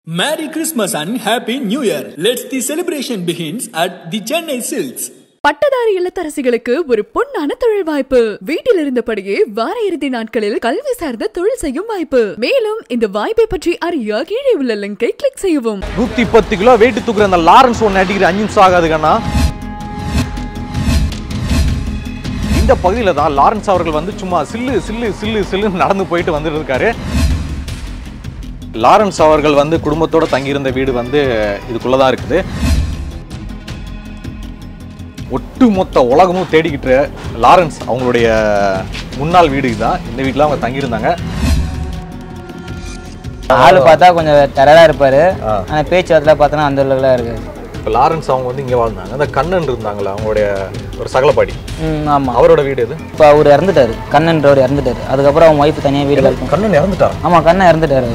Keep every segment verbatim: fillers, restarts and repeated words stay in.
Merry Christmas and Happy New Year. Let's the celebration begins at the Chennai Silks. பட்டதாரி இல்லத்தரசிகளுக்கு ஒரு பொன்னான தொழில் வாய்ப்பு. வீட்டில் இருந்தபடியே வார இறுதி நாட்களில் கல்வி சார்ந்த தொழில் செய்யும் வாய்ப்பு. மேலும் இந்த வாய்ப்பை பற்றி அறிய கீழே உள்ள லிங்கை கிளிக் செய்யவும். நூத்தி பத்து கிலோ வெயிட் தூக்குற அந்த லாரன்ஸ் ஒன்னு அடிக்கிற அஞ்சு நிமிஷம் ஆகாது கண்ணா. இந்த பகுதியில் தான் லாரன்ஸ் அவர்கள் வந்து சும்மா சில்லு சில்லு சில்லு சில்லுன்னு நடந்து போயிட்டு வந்துட்டு இருக்காரு. லாரன்ஸ் அவர்கள் வந்து குடும்பத்தோட தங்கியிருந்த வீடு வந்து இதுக்குள்ளதான் இருக்குது. ஒட்டுமொத்த உலகமும் தேடிக்கிட்டு லாரன்ஸ் அவங்களுடைய முன்னாள் வீடு தான். இந்த வீட்டில் அவங்க தங்கியிருந்தாங்க. ஆளு பார்த்தா கொஞ்சம் டெரரா இருப்பாரு, ஆனால் பேச்சுவார்த்தை பார்த்தோன்னா அந்த அளவுக்குலாம் இருக்கு. இப்போ லாரன்ஸ் அவங்க வந்து இங்கே வாழ்ந்தாங்க. அந்த கண்ணன் இருந்தாங்களா அவங்களுடைய ஒரு சகலப்பாடி. ம் ஆமாம். அவரோட வீடு எது? இப்போ அவர் இறந்துட்டாரு, கண்ணன்றவர் இறந்துட்டாரு. அதுக்கப்புறம் அவங்க ஒய்ஃப் தனியாக வீடு இருக்கும். கண்ணன் இறந்துட்டார்? ஆமாம், கண்ணன் இறந்துட்டாரு.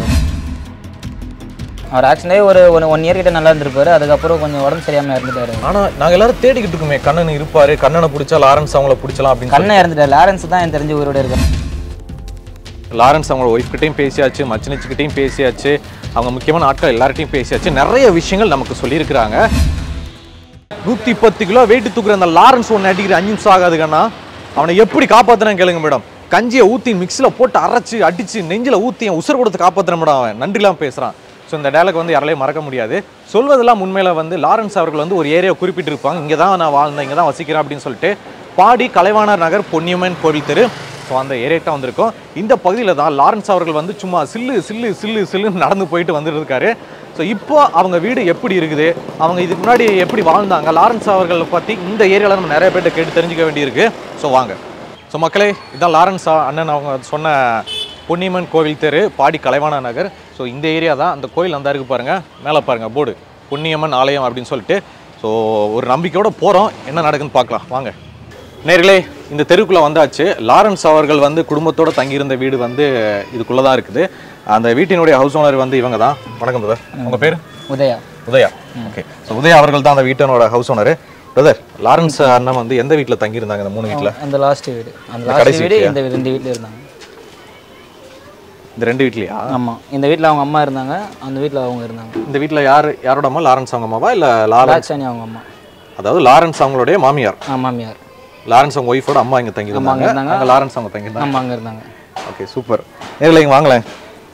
அவர் ஆக்சுவலே ஒரு ஒன் இயர் கிட்ட நல்லா இருந்திருப்பாரு. அதுக்கப்புறம் கொஞ்சம் உடம்பு சரியாமல் இறந்துட்டாரு. ஆனால் நாங்கள் எல்லாரும் தேடிக்கிட்டு இருக்கோமே, கண்ணன் இருப்பாரு, கண்ணனை பிடிச்சா லாரன்ஸ் அவங்கள பிடிச்சலாம் அப்படின்னு. கண்ணன் இறந்துட்டாரு. லாரன்ஸ் தான் எனக்கு தெரிஞ்ச ஊரோட இருக்காரு. லாரன்ஸ் அவங்களோட ஒய்ஃப் கிட்டையும் பேசியாச்சு, மச்சினிச்சுக்கிட்டையும் பேசியாச்சு, அவங்க முக்கியமான ஆட்கள் எல்லார்ட்டையும் பேசியாச்சு. நிறைய விஷயங்கள் நமக்கு சொல்லியிருக்கிறாங்க. நூற்றி பத்து கிலோ வெயிட் தூக்குற அந்த லாரன்ஸ் ஒன்று அடிக்கிற அஞ்சு நிமிஷம் ஆகாது கண்ணா. அவனை எப்படி காப்பாற்றுறேன்னு கேளுங்க மேடம். கஞ்சியை ஊற்றி மிக்ஸில் போட்டு அரைச்சி அடித்து நெஞ்சில் ஊற்றி என் உசுர் கொடுத்து காப்பாற்றுறேன் மேடம். அவன் நன்றிலாம் பேசுகிறான். ஸோ இந்த டயலாக் வந்து யாராலையும் மறக்க முடியாது. சொல்வதெல்லாம் உண்மையில் வந்து லாரன்ஸ் அவர்கள் வந்து ஒரு ஏரியா குறிப்பிட்டிருப்பாங்க. இங்கே தான் நான் வாழ்ந்தேன், இங்கே தான் வசிக்கிறேன் அப்படின்னு சொல்லிட்டு. பாடி கலைவாணர் நகர் பொன்னியம்மன் கோவில் தெரு. ஸோ அந்த ஏரியாட்ட வந்திருக்கோம். இந்த பகுதியில் தான் லாரன்ஸ் அவர்கள் வந்து சும்மா சில்லு சில்லு சில்லு சில்லுன்னு நடந்து போயிட்டு வந்துட்டு இருக்காரு. ஸோ இப்போ அவங்க வீடு எப்படி இருக்குது, அவங்க இதுக்கு முன்னாடி எப்படி வாழ்ந்தாங்க, லாரன்ஸ் அவர்களை பற்றி இந்த ஏரியாவில் நம்ம நிறைய பேர்ட்ட கேட்டு தெரிஞ்சுக்க வேண்டியிருக்கு. ஸோ வாங்க. ஸோ மக்களே, இதுதான் லாரன்ஸ் அண்ணன் அவங்க சொன்ன பொன்னியம்மன் கோவில் தெரு, பாடி கலைவாணர் நகர். ஸோ இந்த ஏரியா தான். அந்த கோயில் அந்த இருக்குது பாருங்கள், மேலே பாருங்கள் போர்டு, பொன்னியம்மன் ஆலயம் அப்படின்னு சொல்லிட்டு. ஸோ ஒரு நம்பிக்கையோடு போகிறோம், என்ன நடக்குதுன்னு பார்க்கலாம் வாங்க. நேர்களே, இந்த தெருக்குள்ளே வந்தாச்சு. லாரன்ஸ் அவர்கள் வந்து குடும்பத்தோடு தங்கியிருந்த வீடு வந்து இதுக்குள்ளே தான் இருக்குது. அந்த வீட்டினுடைய ஹவுஸ் ஓனர் வந்து இவங்க தான். வணக்கம் பிரதர், உங்கள் பேர்? உதயா. உதயா, ஓகே. ஸோ உதயா அவர்கள் தான் அந்த வீட்டினோட ஹவுஸ் ஓனர். பிரதர், லாரன்ஸ் அண்ணன் வந்து எந்த வீட்டில் தங்கியிருந்தாங்க? இந்த மூணு வீட்டில் அந்த லாஸ்ட் வீடு, அந்த லாஸ்ட் வீடு இந்த ரெண்டு வீட்டில் இருந்தாங்க. இந்த ரெண்டு வீட்லையா? ஆமாம், இந்த வீட்டில் அவங்க அம்மா இருந்தாங்க, அந்த வீட்டில் அவங்க இருந்தாங்க. இந்த வீட்டில் யார் யாரோட அம்மா? லாரன்ஸ் அவங்க அம்மாவா இல்லை லாரன்ஸ் அவங்க அம்மா? அதாவது லாரன்ஸ் அவங்களுடைய மாமியார். ஆ, மாமியார். லாரன்ஸ் அவங்க ஒய்ஃபோட அம்மா இங்கே தங்கியிருந்தாங்க. அங்கே லாரன்ஸ் அவங்க தங்கியிருந்தாங்க. அம்மா அங்கே இருந்தாங்க. Okay, super. நேரில் இங்கே வாங்கலேன்.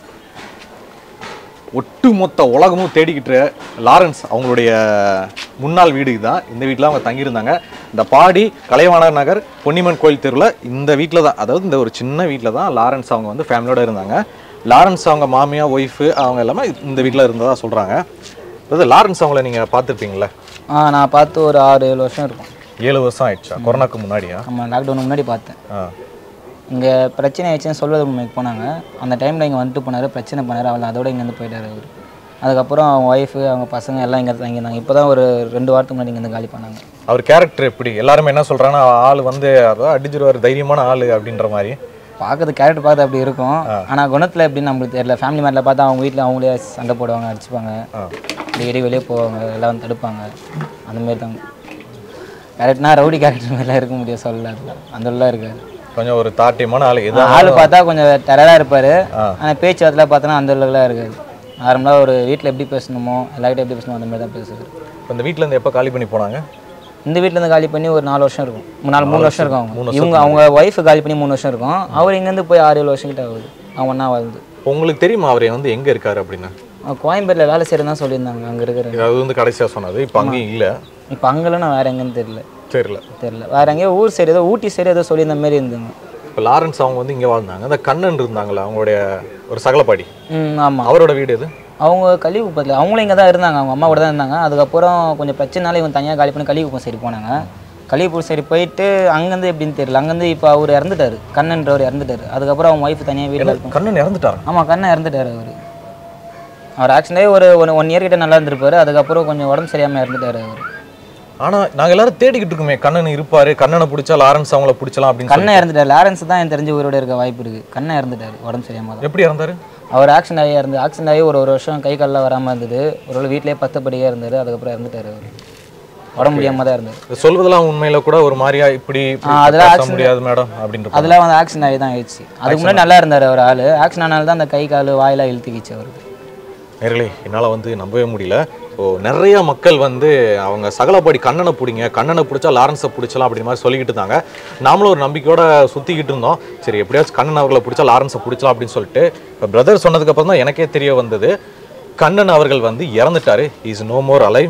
ஒட்டுமொத்த உலகமும் தேடிக்கிட்டு லாரன்ஸ் அவங்களுடைய முன்னாள் வீடு தான். இந்த வீட்டில் அவங்க தங்கியிருந்தாங்க. இந்த பாடி கலைவாணர் நகர் பொன்னியம்மன் கோயில் தெருவில் இந்த வீட்டில் தான், அதாவது இந்த ஒரு சின்ன வீட்டில் தான் லாரன்ஸ் அவங்க வந்து ஃபேமிலியோடு இருந்தாங்க. லாரன்ஸ் அவங்க மாமியா, ஒய்ஃபு அவங்க எல்லாமே இந்த வீட்டில் இருந்ததாக சொல்கிறாங்க. அதாவது லாரன்ஸ் அவங்கள நீங்கள் பார்த்துருப்பீங்களே? ஆ, நான் பார்த்து ஒரு ஆறு ஏழு வருஷம் இருக்கும். ஏழு வருஷம் ஆயிடுச்சா? கொரோனாக்கு முன்னாடியா? ஆமாம், லாக்டவுனுக்கு முன்னாடி பார்த்தேன். ஆ, இங்கே பிரச்சனை ஆயிடுச்சுன்னு சொல்வதற்கு முன்னாடி போனாங்க. அந்த டைமில் இங்கே வந்துட்டு போனார், பிரச்சனை பண்ணார். அவள் அதோட இங்கேருந்து போயிட்டார் அவர். அதுக்கப்புறம் அவங்க ஒய்ஃபு அவங்க பசங்க எல்லாம் இங்கே தங்கியிருந்தாங்க. இப்போ தான் ஒரு ரெண்டு வாரத்துக்கு முன்னாடி இங்கேருந்து காலி பண்ணாங்க. அவர் கேரக்டர் எப்படி? எல்லாருமே என்ன சொல்கிறாங்கன்னா, ஆள் வந்து அதான் அடிச்சிருவார், தைரியமான ஆள் அப்படின்ற மாதிரி. பார்க்கறது கேரக்டர் பார்த்து அப்படி இருக்கும், ஆனால் குணத்தில் எப்படின்னு நம்மளுக்கு தெரியல. ஃபேமிலி மேட்டில் பார்த்தா அவங்க வீட்டில் அவங்களே சண்டை போடுவாங்க, அடிச்சுப்பாங்க, டெய்லி வெளியே போவாங்க, எல்லாம் வந்து தடுப்பாங்க. அந்தமாரி தான் கேரக்டர்னா. ரவுடி கேரக்டர் மாதிரிலாம் இருக்க முடியாது, சொல்லல அதில் அந்த இருக்காது. கொஞ்சம் ஒரு தாட்டியமான ஆள். எது ஆள் பார்த்தா கொஞ்சம் டெரராக இருப்பார், ஆனால் பேச்சுவார்த்தை பார்த்தோன்னா அந்த அளவுக்குலாம் இருக்காது. நார்மலாக ஒரு வீட்டில் எப்படி பேசணுமோ எல்லார்கிட்ட எப்படி பேசணுமோ அந்த மாதிரி தான் பேசுவார். இப்போ இந்த வீட்டிலேருந்து எப்போ காலி பண்ணி போனாங்க? இந்த வீட்டிலேருந்து காலி பண்ணி ஒரு நாலு வருஷம் இருக்கும், நாலு மூணு வருஷம் இருக்கும். அவங்க இவங்க அவங்க ஒய்ஃபு காலி பண்ணி மூணு வருஷம் இருக்கும். அவர் இங்கேருந்து போய் ஆறு ஏழு வருஷம் கிட்ட ஆகுது. அவங்க ஒன்றா வாழ்ந்து. உங்களுக்கு தெரியுமா அவர் வந்து எங்கே இருக்காரு அப்படின்னு? கோயம்பேட்டில் வேலை செய்கிறதா சொல்லியிருந்தாங்க. அங்கே இருக்கிற அது வந்து கடைசியாக சொன்னது. இப்போ அங்கேயும் இல்லை. இப்போ அங்கெல்லாம் நான் வேறு எங்கேன்னு தெரியல. தெரியல தெரியல வேறு எங்கேயோ ஊர் சைடு ஏதோ ஊட்டி சைடு ஏதோ சொல்லி இந்த மாதிரி இருந்தாங்க. இப்போ லாரன்ஸ் அவங்க வந்து இங்கே வாழ்ந்தாங்க. அந்த கண்ணன் இருந்தாங்களா அவங்களுடைய ஒரு சகலப்பாடி. ம் ஆமாம். அவரோட வீடு எது? அவங்க கலிகுப்பத்தில் அவங்களும் இங்கே தான் இருந்தாங்க, அவங்க அம்மா கூட தான் இருந்தாங்க. அதுக்கப்புறம் கொஞ்சம் பிரச்சனைனால இவங்க தனியாக காலி பண்ணி கலிகுப்பம் சைடு போனாங்க. கலிகுப்பம் சைடு போயிட்டு அங்கேருந்து எப்படின்னு தெரியல. அங்கேருந்து இப்போ அவர் இறந்துட்டார், கண்ணன்றவர் இறந்துட்டார். அதுக்கப்புறம் அவங்க ஒய்ஃப் தனியாக வீட்டில் இருக்கும். கண்ணன் இறந்துட்டார்? ஆமாம், கண்ணன் இறந்துட்டார். அவர் அவர் ஆக்சுவலே ஒரு ஒன் இயர் கிட்ட நல்லா இருந்திருப்பார். அதுக்கப்புறம் கொஞ்சம் உடம்பு சரியாமல் இறந்துட்டார் அவர். ஆனால் நாங்கள் எல்லாரும் தேடிக்கிட்டு இருக்கோமே, கண்ணன் இருப்பார், கண்ணனை பிடிச்சா லாரன்ஸ் அவங்கள பிடிச்சலாம் அப்படின்னு. கண்ணன் இறந்துட்டார். லாரன்ஸ் தான் எனக்கு தெரிஞ்ச ஊரோட இருக்க வாய்ப்பு இருக்குது. கண்ணன் இறந்துட்டார் உடம்பு சரியாமல். எப்படி இறந்தார்? அவர் ஆக்சிடென்ட் ஆகி இருந்து ஆக்சிடென்ட் ஆகி ஒரு ஒரு வருஷம் கை காலில் வராமல் இருந்தது. ஒரு வீட்டிலே பத்தப்படியாக இருந்தார். அதுக்கப்புறம் இறந்துட்டார். அவர் உடம்பு முடியாமல் தான் இருந்தார். சொல்வதெல்லாம் உண்மையில கூட ஒரு மாதிரியா இப்படி அதெல்லாம் முடியாது மேடம் அப்படின்னு அதெல்லாம் வந்து ஆக்சிடென்ட் ஆகி தான் ஆயிடுச்சு. அதுக்கு முன்னாடி நல்லா இருந்தார் அவர் ஆள். ஆக்சிடென்ட் ஆனால தான் அந்த கை கால் வாயெல்லாம் இழுத்துக்கிச்சு அவருக்கு. நேர்களே என்னால் வந்து நம்பவே முடியல. ஸோ நிறைய மக்கள் வந்து அவங்க சகலபாடி கண்ணனை பிடிங்க, கண்ணனை பிடிச்சா லாரன்ஸை பிடிச்சலாம் அப்படின்ற மாதிரி சொல்லிக்கிட்டு இருந்தாங்க. நாமளும் ஒரு நம்பிக்கையோட சுற்றிக்கிட்டு இருந்தோம். சரி எப்படியாச்சும் கண்ணன் அவர்களை பிடிச்சா லாரன்ஸை பிடிச்சலாம் அப்படின்னு சொல்லிட்டு இப்போ பிரதர் சொன்னதுக்கப்புறம் தான் எனக்கே தெரிய வந்தது கண்ணன் அவர்கள் வந்து இறந்துட்டாரு. Is no more alive.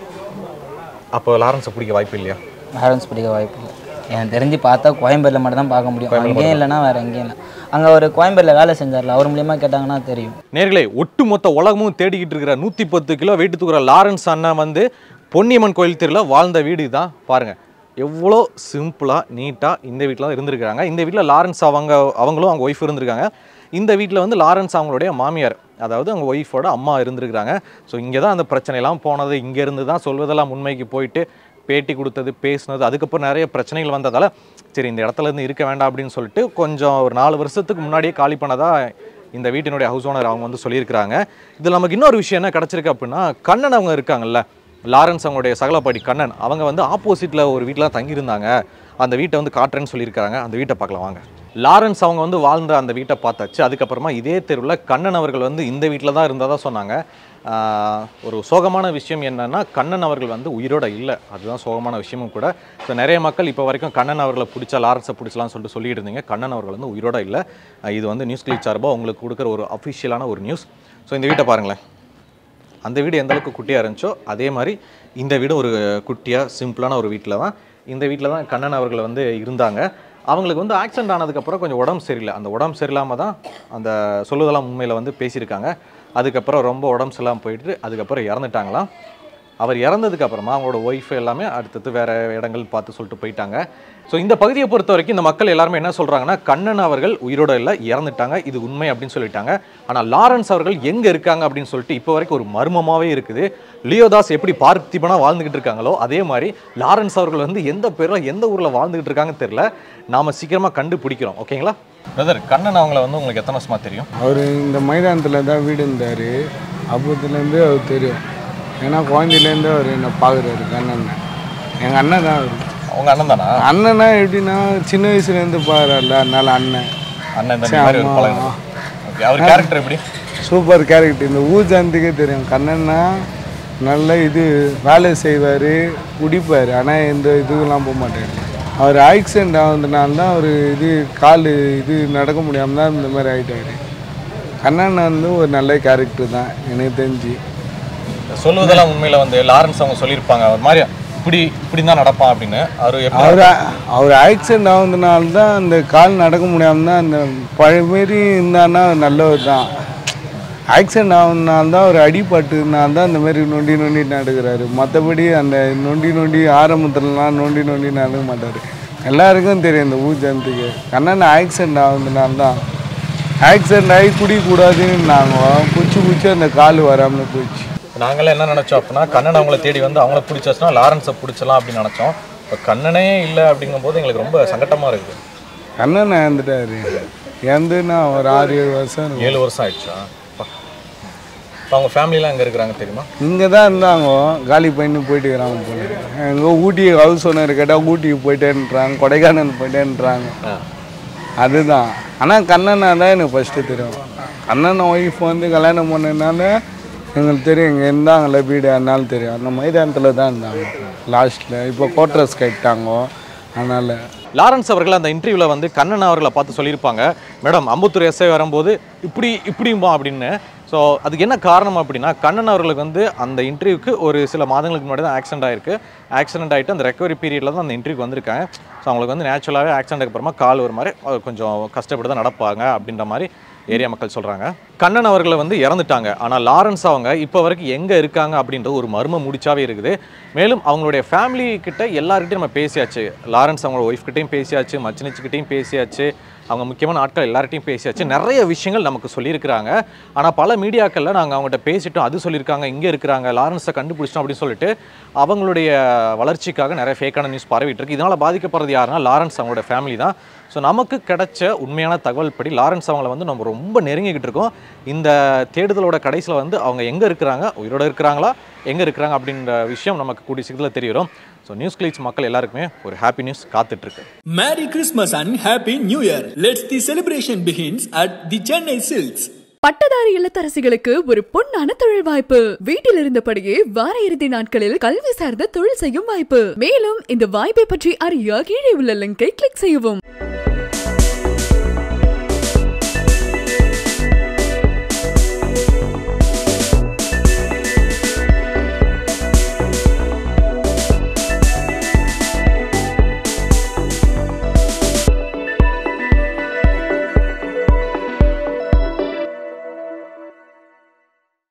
அப்போ லாரன்ஸை பிடிக்க வாய்ப்பு இல்லையா? லாரன்ஸ் பிடிக்க வாய்ப்பு இல்லை. எனக்கு தெரிஞ்சு பார்த்தா கோயம்பேடில் மட்டும் தான் பார்க்க முடியும். அங்கேயும் இல்லைன்னா வேறு எங்கேயும் இல்லை. அங்கே ஒரு கோயம்பேடில் வேலை செஞ்சார்ல, அவர் மூலியமாக கேட்டாங்கன்னா தெரியும். நேர்களே ஒட்டுமொத்த உலகமும் தேடிக்கிட்டு இருக்கிற நூற்றி பத்து கிலோ வெயிட்டு தூக்குற லாரன்ஸ் அண்ணா வந்து பொன்னியம்மன் கோயில் தெருவில் வாழ்ந்த வீடு தான் பாருங்கள். எவ்வளோ சிம்பிளாக நீட்டாக இந்த வீட்டில் தான் இருந்திருக்கிறாங்க. இந்த வீட்டில் லாரன்ஸ் அவங்க அவங்களும் அவங்க ஒய்ஃப் இருந்திருக்காங்க. இந்த வீட்டில் வந்து லாரன்ஸ் அவங்களுடைய மாமியார், அதாவது அவங்க ஒய்ஃபோட அம்மா இருந்திருக்கிறாங்க. ஸோ இங்கே தான் அந்த பிரச்சனைலாம் போனது. இங்கேருந்து தான் சொல்வதெல்லாம் உண்மைக்கு போயிட்டு பேட்டி கொடுத்தது, பேசினது, அதுக்கப்புறம் நிறைய பிரச்சனைகள் வந்ததால் சரி இந்த இடத்துல இருந்து இருக்க வேண்டாம் அப்படின்னு சொல்லிட்டு கொஞ்சம் ஒரு நாலு வருஷத்துக்கு முன்னாடியே காலி பண்ணதாக இந்த வீட்டினுடைய ஹவுஸ் ஓனர் அவங்க வந்து சொல்லியிருக்கிறாங்க. இதில் நமக்கு இன்னொரு விஷயம் என்ன கிடச்சிருக்கு அப்படின்னா, கண்ணன் அவங்க இருக்காங்கல்ல, லாரன்ஸ் அவங்களுடைய சகலபாடி கண்ணன் அவங்க வந்து ஆப்போசிட்டில் ஒரு வீட்டில் தான் தங்கியிருந்தாங்க. அந்த வீட்டை வந்து காட்டுறேன்னு சொல்லியிருக்காங்க. அந்த வீட்டை பார்க்கலாம் வாங்க. லாரன்ஸ் அவங்க வந்து வாழ்ந்த அந்த வீட்டை பார்த்தாச்சு. அதுக்கப்புறமா இதே தெருவில் கண்ணன் அவர்கள் வந்து இந்த வீட்டில் தான் இருந்ததாக சொன்னாங்க. ஒரு சோகமான விஷயம் என்னென்னா கண்ணன் அவர்கள் வந்து உயிரோட இல்லை. அதுதான் சோகமான விஷயமும் கூட. ஸோ நிறைய மக்கள் இப்போ வரைக்கும் கண்ணன் அவர்களை பிடிச்சா லாரன்ஸை பிடிச்சலாம்னு சொல்லிட்டு சொல்லிட்டு இருந்தீங்க. கண்ணன் அவர்கள் வந்து உயிரோட இல்லை. இது வந்து நியூஸ்கிளிட்ஸ் சார்பாக உங்களுக்கு கொடுக்குற ஒரு அஃபிஷியலான ஒரு நியூஸ். ஸோ இந்த வீட்டை பாருங்களேன். அந்த வீடு எந்த அளவுக்கு குட்டியாக இருந்துச்சோ அதே மாதிரி இந்த வீடு ஒரு குட்டியாக சிம்பிளான ஒரு வீட்டில் தான். இந்த வீட்டில் தான் கண்ணன் அவர்கள் வந்து இருந்தாங்க. அவங்களுக்கு வந்து ஆக்சிடென்ட் ஆனதுக்கப்புறம் கொஞ்சம் உடம்பு சரியில்லை. அந்த உடம்பு சரியில்லாமல் தான் அந்த சொல்லுதெல்லாம் உண்மையில் வந்து பேசியிருக்காங்க. அதுக்கப்புறம் ரொம்ப உடம்பு சரியில்லாமல் போயிட்டு அதுக்கப்புறம் இறந்துட்டாங்களாம். அவர் இறந்ததுக்கப்புறமா அவங்களோட ஒய்ஃப் எல்லாமே அடுத்தது வேறு இடங்கள் பார்த்து சொல்லிட்டு போயிட்டாங்க. ஸோ இந்த பகுதியை பொறுத்த வரைக்கும் இந்த மக்கள் எல்லாருமே என்ன சொல்கிறாங்கன்னா, கண்ணன் அவர்கள் உயிரோட இல்லை, இறந்துட்டாங்க, இது உண்மை அப்படின்னு சொல்லிட்டாங்க. ஆனால் லாரன்ஸ் அவர்கள் எங்கே இருக்காங்க அப்படின்னு சொல்லிட்டு இப்போ வரைக்கும் ஒரு மர்மமாகவே இருக்குது. லியோதாஸ் எப்படி பார்த்திபனாக வாழ்ந்துக்கிட்டு இருக்காங்களோ அதே மாதிரி லாரன்ஸ் அவர்கள் வந்து எந்த பேரில் எந்த ஊரில் வாழ்ந்துக்கிட்டு இருக்காங்கன்னு தெரியல. நாம் சீக்கிரமாக கண்டுபிடிக்கிறோம். ஓகேங்களா பிரதர்? கண்ணன் அவங்கள வந்து உங்களுக்கு எத்தனை வருஷமாக தெரியும்? அவர் இந்த மைதானத்தில் தான் வீடு இருந்தார். அப்போத்துலேருந்து அவர் தெரியும். ஏன்னா குழந்தையிலேருந்து அவர் என்ன பார்க்குறாரு கண்ணன். எங்கள் அண்ணன் தான் அவர். அவங்க அண்ணன் தானா? அண்ணனா எப்படின்னா சின்ன வயசுலேருந்து பார்க்குறாருல, அதனால அண்ணன். அண்ணன் அவர் கேரக்டர் எப்படி? Super character. இந்த ஊர் ஜனத்துக்கே தெரியும். கண்ணன்னா நல்ல இது வேலை செய்வார், குடிப்பார், ஆனால் எந்த இதுக்கெல்லாம் போக மாட்டார். அவர் ஆக்சிடென்ட் ஆகுதுனால தான் அவர் இது கால் இது நடக்க முடியாமல் தான் இந்த மாதிரி ஆகிட்டார். கண்ணன் வந்து ஒரு நல்ல கேரக்டர் தான் எனக்கு தெரிஞ்சு. சொல்லுவதெல்லாம் உண்மையில் வந்து லாரன்ஸ் அவங்க சொல்லியிருப்பாங்க ஒரு மாதிரி இப்படி இப்படி தான் நடப்பான் அப்படின்னு. அவர் அவர் அவர் ஆக்சிடென்ட் ஆகுதுனால தான் அந்த கால் நடக்க முடியாமல் தான் அந்த பழமாரி இருந்தான்னா நல்லவர் தான். ஆக்சிடென்ட் ஆகுதுனால தான் ஒரு அடிபட்டுனால தான் இந்த மாதிரி நொண்டி நொண்டி நடக்கிறாரு. மற்றபடி அந்த நொண்டி நொண்டி ஆரம்பத்துலலாம் நொண்டி நொண்டி நடக்க மாட்டார். எல்லாருக்கும் தெரியும் இந்த ஊர் ஜனத்துக்கு. கண்ணன் ஆக்சிடென்ட் ஆகுதுனால தான். ஆக்சிடென்ட் ஆகி குடிக்கூடாதுன்னு நாங்கள் குச்சி குச்சி அந்த கால் வராமல் போயிடுச்சு. நாங்களே என்ன நினச்சோம் அப்படின்னா, கண்ணன் அவங்கள தேடி வந்து அவங்கள பிடிச்சாச்சுன்னா லாரன்ஸை பிடிச்சலாம் அப்படின்னு நினச்சோம். இப்போ கண்ணனே இல்லை அப்படிங்கும்போது எங்களுக்கு ரொம்ப சங்கட்டமாக இருக்குது. கண்ணன் இறந்துட்டாரு. இறந்துன்னா ஒரு ஆறு ஏழு வருஷம் ஏழு வருஷம் ஆயிடுச்சா? இப்போ அவங்க ஃபேமிலிலாம் எங்கே இருக்கிறாங்க தெரியுமா? இங்கே தான் இருந்தாங்க. காலி பண்ணி போயிட்டு இருக்கிறாங்க போல. எங்கே ஊட்டி ஹவுஸ் ஓனர் கேட்டால் ஊட்டிக்கு போயிட்டேன்றாங்க, கொடைக்கானல் போயிட்டேன்றாங்க. அதுதான். ஆனால் கண்ணனா தான் எனக்கு ஃபஸ்ட்டு தெரியும். கண்ணன் ஒய்ஃப் வந்து கல்யாணம் பண்ணதுனால எங்களுக்கு தெரியும். இங்கே இருந்தாங்களே வீடு, அதனால தெரியும். அந்த மைதானத்தில் தான் இருந்தாங்க லாஸ்ட்டில். இப்போ கோட்ரஸ் கட்டிட்டாங்க. அதனால் லாரன்ஸ் அவர்கள் அந்த இன்டர்வியூவில் வந்து கண்ணன் அவர்களை பார்த்து சொல்லியிருப்பாங்க, மேடம் அம்பத்தூர் எஸ்ஐ வரும்போது இப்படி இப்படிம்பா அப்படின்னு. ஸோ அதுக்கு என்ன காரணம் அப்படின்னா, கண்ணன் அவர்களுக்கு வந்து அந்த இன்டர்வியூக்கு ஒரு சில மாதங்களுக்கு முன்னாடி தான் ஆக்சிடென்ட் ஆகிருக்கு. ஆக்சிடென்ட் ஆகிட்டு அந்த ரெக்கவரி பீரியடில் தான் அந்த இன்டர்வியூக்கு வந்திருக்காங்க. ஸோ அவங்களுக்கு வந்து நேச்சுரலாகவே ஆக்சிடென்ட்டுக்கு அப்புறமா கால் ஒரு மாதிரி கொஞ்சம் கஷ்டப்பட்டு தான் நடப்பாங்க அப்படின்ற மாதிரி ஏரியா மக்கள் சொல்கிறாங்க. கண்ணன் அவர்களை வந்து இறந்துட்டாங்க. ஆனால் லாரன்ஸ் அவங்க இப்போ வரைக்கும் எங்கே இருக்காங்க அப்படின்றது ஒரு மர்ம முடிச்சாவே இருக்குது. மேலும் அவங்களுடைய ஃபேமிலி கிட்ட எல்லாருக்கிட்டையும் நம்ம பேசியாச்சு. லாரன்ஸ் அவங்களோட ஒய்ஃப்கிட்டையும் பேசியாச்சு, மச்சினிச்சுக்கிட்டையும் பேசியாச்சு, அவங்க முக்கியமான ஆட்கள் எல்லார்ட்டையும் பேசியாச்சு. நிறைய விஷயங்கள் நமக்கு சொல்லியிருக்கிறாங்க. ஆனால் பல மீடியாக்களில் நாங்கள் அவங்கள்ட்ட பேசிட்டோம், அது சொல்லியிருக்காங்க, இங்கே இருக்கிறாங்க, லாரன்ஸை கண்டுபிடிச்சிட்டோம் அப்படின்னு சொல்லிட்டு அவங்களுடைய வளர்ச்சிக்காக நிறைய ஃபேக்கான நியூஸ் பரவிட்டு இருக்கு. இதனால் பாதிக்கப்படுறது யாருன்னா லாரன்ஸ் அவங்களோட ஃபேமிலி தான். ஸோ நமக்கு கிடைச்ச உண்மையான தகவல் படி லாரன்ஸ் அவங்கள வந்து நம்ம ரொம்ப நெருங்கிக்கிட்டு இருக்கோம். இந்த தேடுதலோட கடைசியில் வந்து அவங்க எங்கே இருக்கிறாங்க, உயிரோட இருக்கிறாங்களா, எங்கே இருக்கிறாங்க அப்படின்ற விஷயம் நமக்கு கூடிய சீக்கிரத்தில் தெரிய வரும். ஸோ நியூஸ்கிளிட்ஸ் மக்கள் எல்லாருக்குமே ஒரு ஹாப்பி நியூஸ் காத்துட்டு இருக்கு. Merry Christmas and Happy New Year. Let's the celebration begins at the Chennai Silks. பட்டதாரி இல்லத்தரசிகளுக்கு ஒரு பொன்னான தொழில் வாய்ப்பு. வீட்டில் இருந்தபடியே வார இறுதி நாட்களில் கல்வி சார்ந்த தொழில் செய்யும் வாய்ப்பு. மேலும் இந்த வாய்ப்பை பற்றி அறிய கீழே உள்ள லிங்கை கிளிக் செய்யவும்.